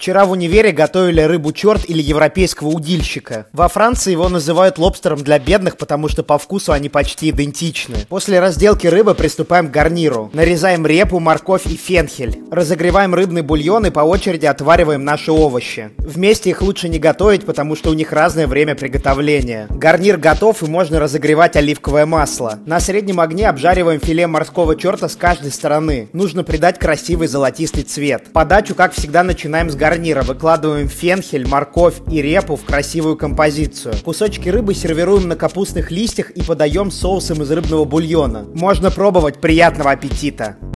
Вчера в универе готовили рыбу-черт или европейского удильщика. Во Франции его называют лобстером для бедных, потому что по вкусу они почти идентичны. После разделки рыбы приступаем к гарниру. Нарезаем репу, морковь и фенхель. Разогреваем рыбный бульон и по очереди отвариваем наши овощи. Вместе их лучше не готовить, потому что у них разное время приготовления. Гарнир готов, и можно разогревать оливковое масло. На среднем огне обжариваем филе морского черта с каждой стороны. Нужно придать красивый золотистый цвет. Подачу, как всегда, начинаем с гарнира. Выкладываем фенхель, морковь и репу в красивую композицию. Кусочки рыбы сервируем на капустных листьях и подаем соусом из рыбного бульона. Можно пробовать. Приятного аппетита!